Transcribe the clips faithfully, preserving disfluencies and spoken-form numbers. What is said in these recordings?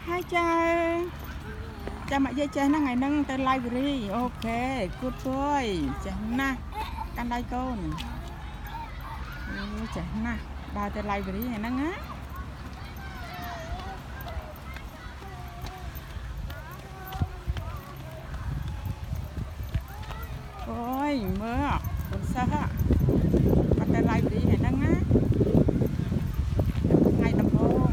hai cha cha mẹ dây cha nó ngày nâng tên library ok good boy cha na căn đây con cha na ba tên library này nâng á ôi mưa còn sao á ba tên library này nâng á ngày năm hôm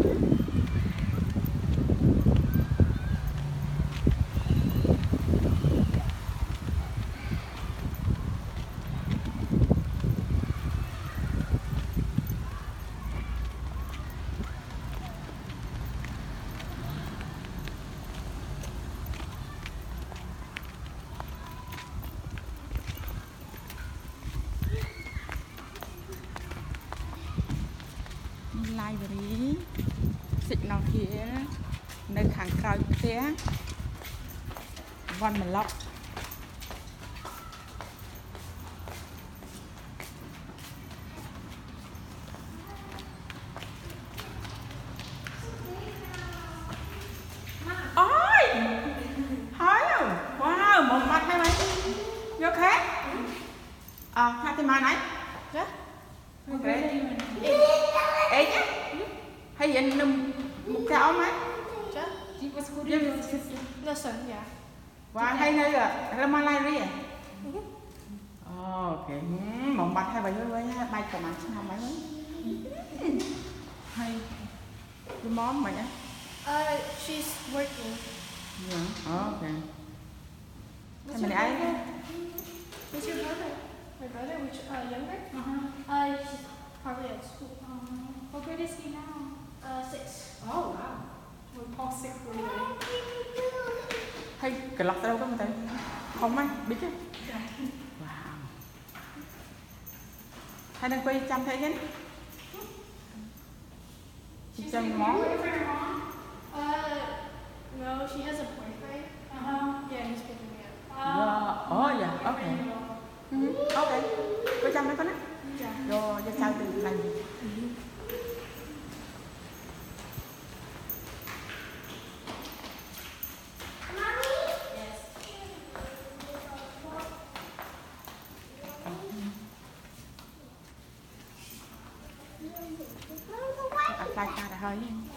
library signal here នៅខាងក្រោយផ្ទះវ៉ាន់ម្លប់អូយហើយវ៉ាវមកបាត់ហើយមកយកខេអស់ថាទីមកណៃចាអូខេអេហើយយើងនឹងមុខកៅអមហ៎ចា Listen, yeah. Wow, hay nơi rồi, Rama Library à? Ok, mộng bạch hay bài với bài của bạn sao mấy mấy? Hay, cái món mày á? Uh, she's working. Yeah, ok. What's your brother? What's your brother? My brother, which uh younger? Uh-huh. Uh, he's probably at school. Um, what grade is he now? Uh, six. Oh wow. We're past six grade. Hay, cái lọc đâu có một tay không ai biết chứ. Wow. Hay đang quay chăm thấy chứ? Chị chăm món. Uh, no, she has a boyfriend. Uh huh. Yeah, he's picking me up. Yeah. Oh yeah. Okay. Mm-hmm. Okay. Quay chăm mấy con á? Yeah. Rồi, cho sao từ này. Tay ta đã hơi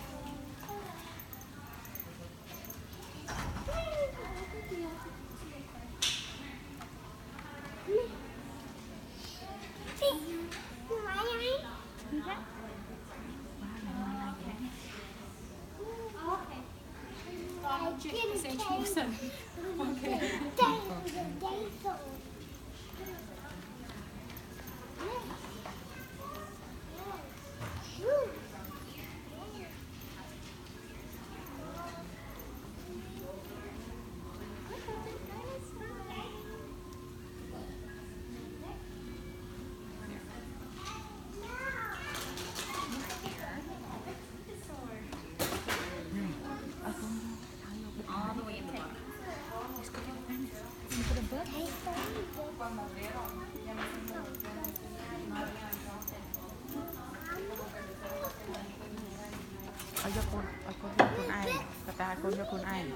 ở cho con ở con cho con ai cả ta con cho con ai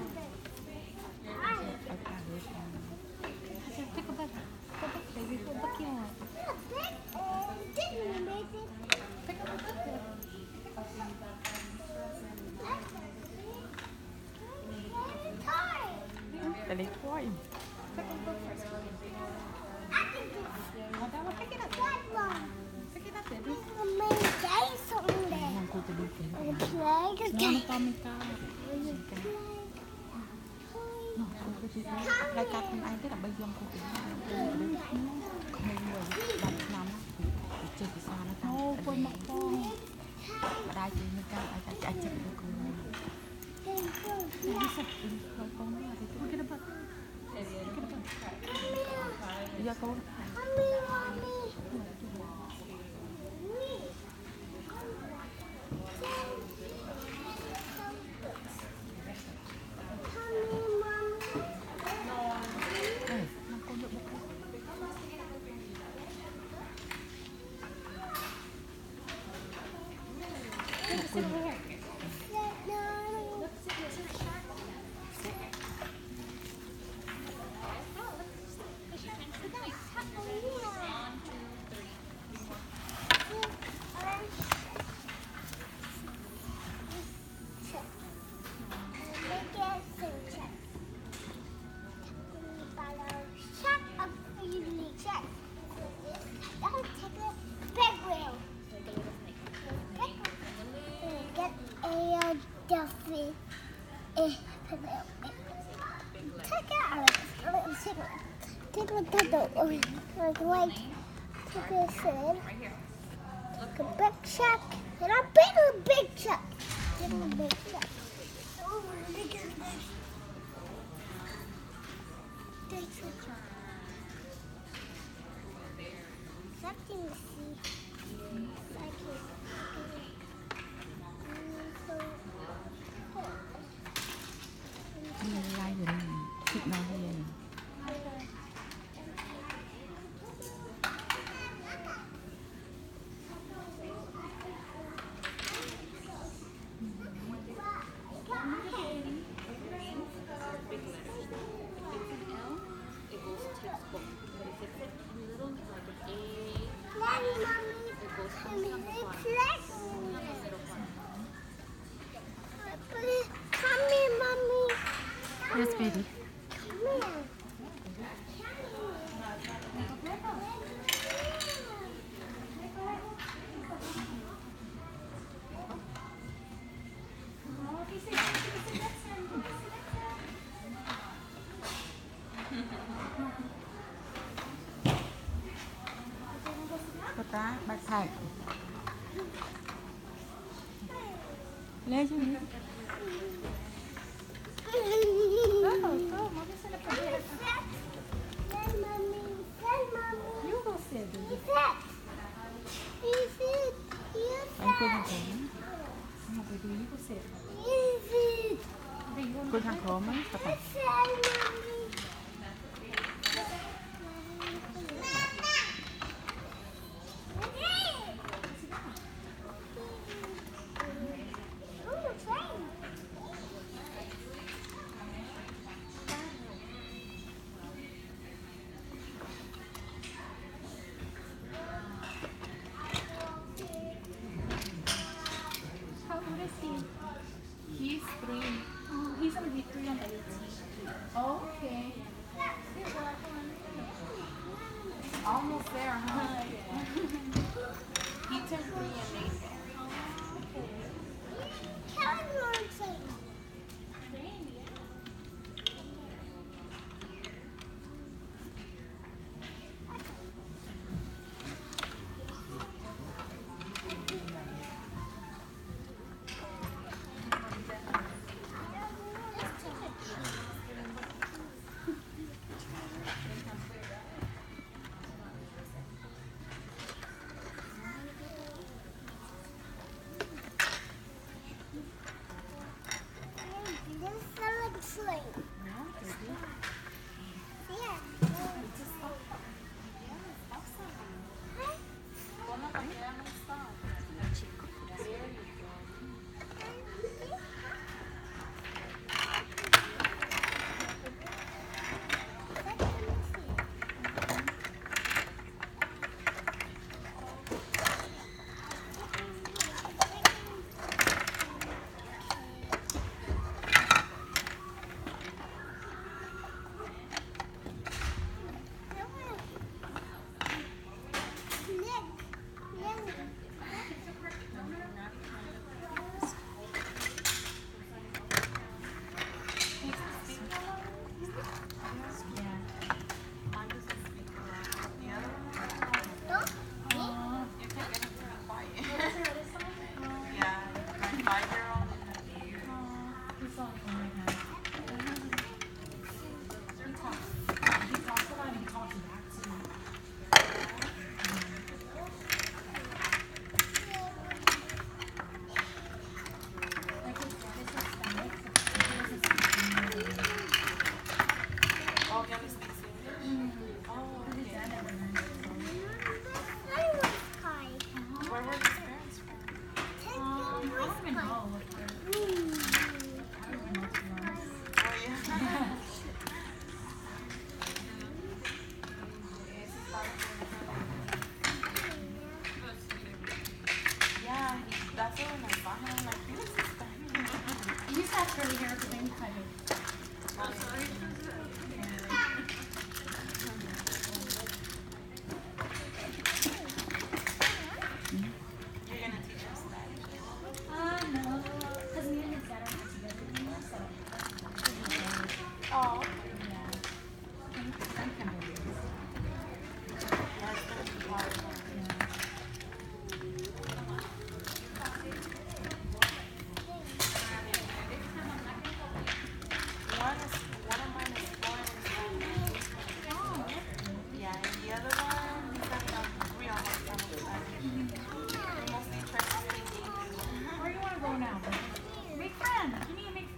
Pick a bug. Go back, baby. Go back here. Pick up a bug. để lấy thôi Pick up a bug first. Oh, that one. Pick it up. Pick it up, baby. ngon cô tôi đi kể nó to mình cao lại cắt con ai thế là bây giờ cô kể không người đặt nằm thì chơi thì sao nó cao quên mất con ở đây thì mình cao ai chạy chạy được con đi sạch rồi con nó là thì tôi cái đó bây giờ con Duffy. Eh, check out a little cigarette. Tickle tickle. Like white. Tickle said. Like a big shack. And a bigger big shack. Tickle a big shack. Oh, look at this. That's a car. Something to see. Like it. Niละลายอยู่นี่คิดน้อยให้เลย Daddy, mommy, come here, play. Come here, mommy. Yes, baby. Come here. Put that backpack. Lê chứ. Go, go. Mommy's gonna put it. Say, mommy. Say, mommy. You go sit, baby. He said. He said. He Anh cô thằng said. khổ. No, baby, you go sit. He said. Hey, you wanna Cô thằng khổ mấy. Tập He tập. said, mommy. Oh, a train. How old is he? He's three. Oh, he's gonna be three on the eighteenth. Okay. Almost there, huh? He turned three in April. Kelly wants it. This is a train. Yeah. Ponla pra ela não está. curly hair at the same time. You're gonna teach us that. Uh, no, because me and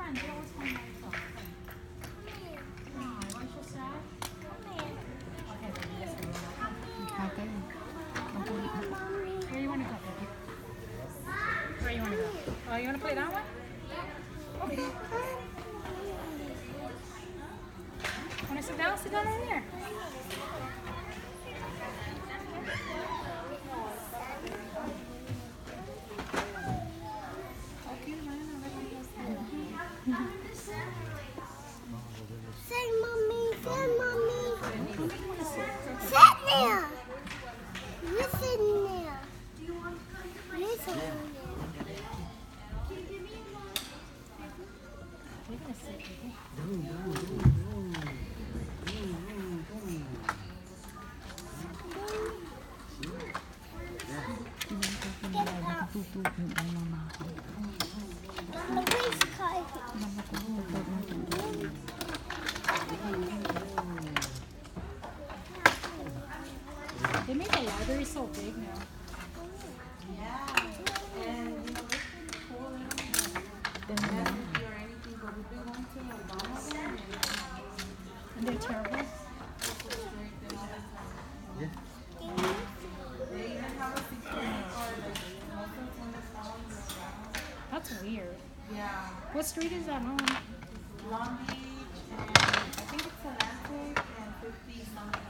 friend. They always want my stuff. Oh, why you so sad? Okay, baby, let's go. Okay. Where you want to go, baby? Where you want to go? Oh, you want to play that one? Okay. Want to sit down? Sit down over there. Say, mommy, say, mommy. Sit there. You sit there. You sit there. You're gonna sit, baby. The race car. They made the library so big now. And they're terrible. That's weird. Yeah. What street is that on? Long Beach and I think it's Atlantic and fifty something.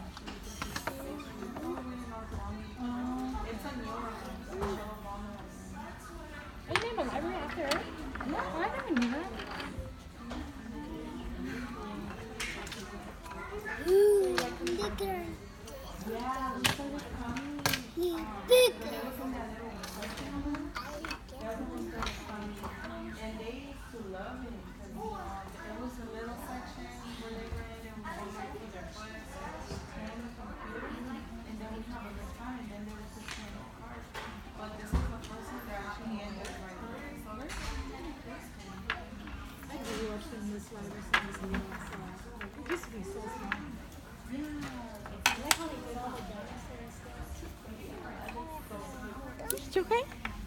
Uh, It's a new one. oh, you named a library after it? No, I never knew that. Ooh, bigger. Yeah, we started coming. He's bigger. And they used to love it because there was a little section where they were in and one might put their foot and the computer and then we have a good time and then they were just playing the cards. But this is the first one that actually ended right there. So let's I really watched them this library since this new one. It used to be so small. I like how they did all the dinosaurs and stuff. It's okay?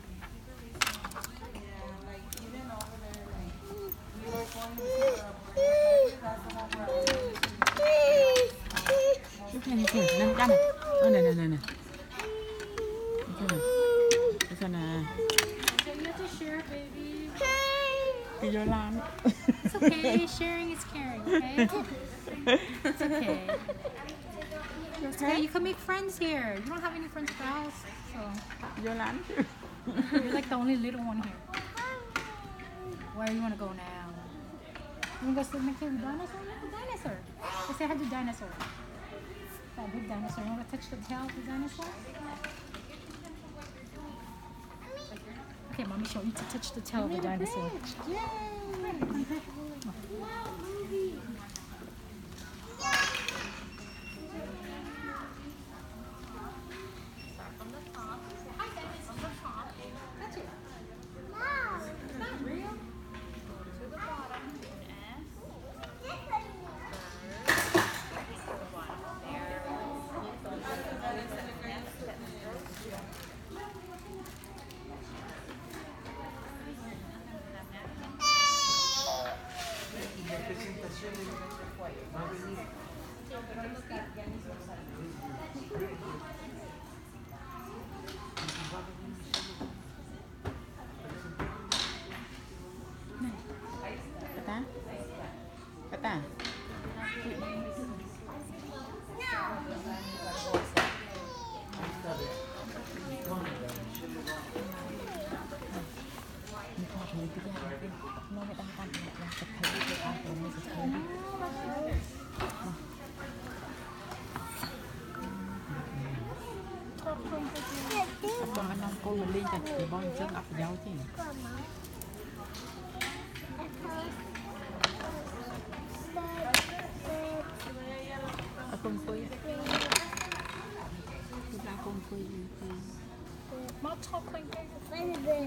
Lúc này này kìa, năm trăm. Ơ này này này này. Cái này. Cái này. So you have to share, baby. Cái vô lan. It's okay. Sharing is caring, okay? It's okay. It's okay. You can make friends here. You don't have any friends at the house, so Vô lan chứ. you're like the only little one here. Where do you want to go now? You want to go sit next to the dinosaur? Look, the dinosaur. Let's say hi to dinosaur. That big dinosaur. You want to touch the tail of the dinosaur? Okay, mommy, show you to touch the tail of the dinosaur. Kata? Kata? Con anh ông cô mình liên tục thì bao nhiêu chân ập dấu chứ. Ở con quỳ. Chúng ta con quỳ. Mom, talk like that. Little bit.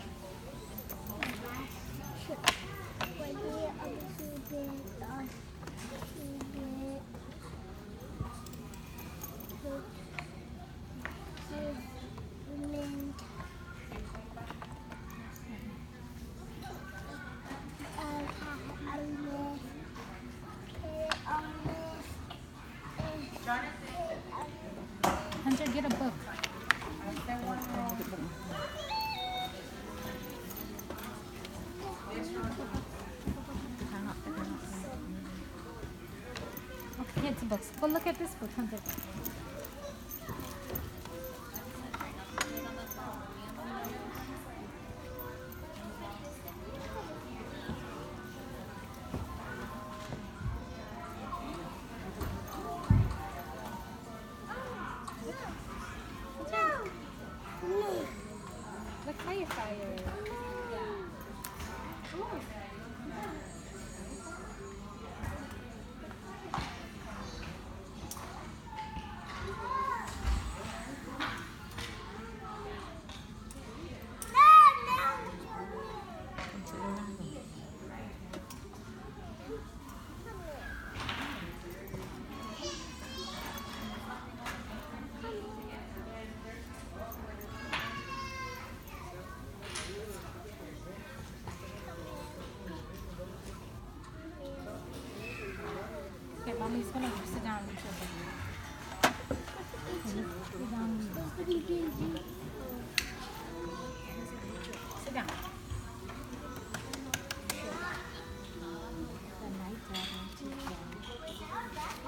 When we are a little bit, a little bit. Mint. Uh, Hang up, hang up, hang up. Okay, kids' books. Go look at this book, Hunter. Look fire fire. Okay, mommy's gonna sit down and show them. Sit down. Sit down. The night dragon teacher.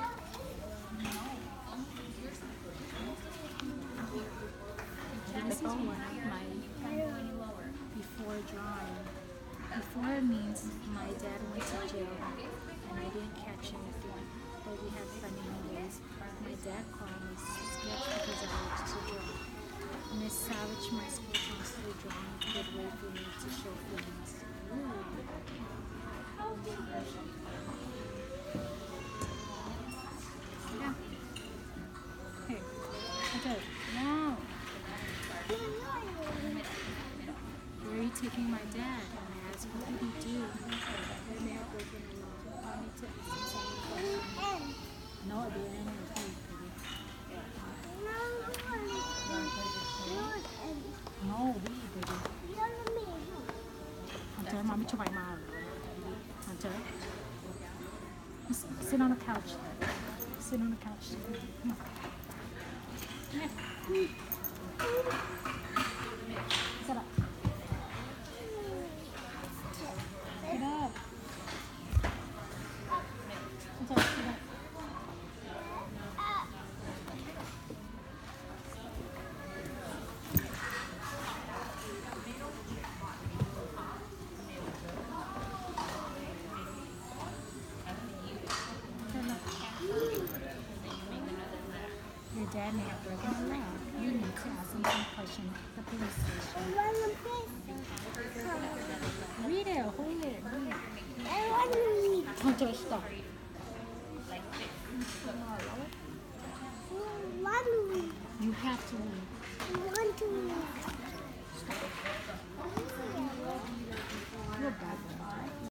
This is one of my before drawing. Before means my dad went to jail and I didn't catch anything, but we had fun anyways. My dad called me sketch because I liked to draw. Miss Savage, my school counselor, drawing a good way for me to show feelings. Yeah. Hey, okay, now. Where are you taking my dad? And I asked, what did he do? They may have broken the law. I need to ask him some questions. No, the end of the No, we baby. Hunter, mommy to my mom. Hunter. S- Sit on the couch. Sit on the couch. Come on. Yeah. Sit up. Get up. Hunter, get up. Your dad may have broken the law. You need to ask him some questions at the police station. Read it, hold it, read it. I want to read. Hunter, stop. I want to read. You have to read. I want to read. You're bad.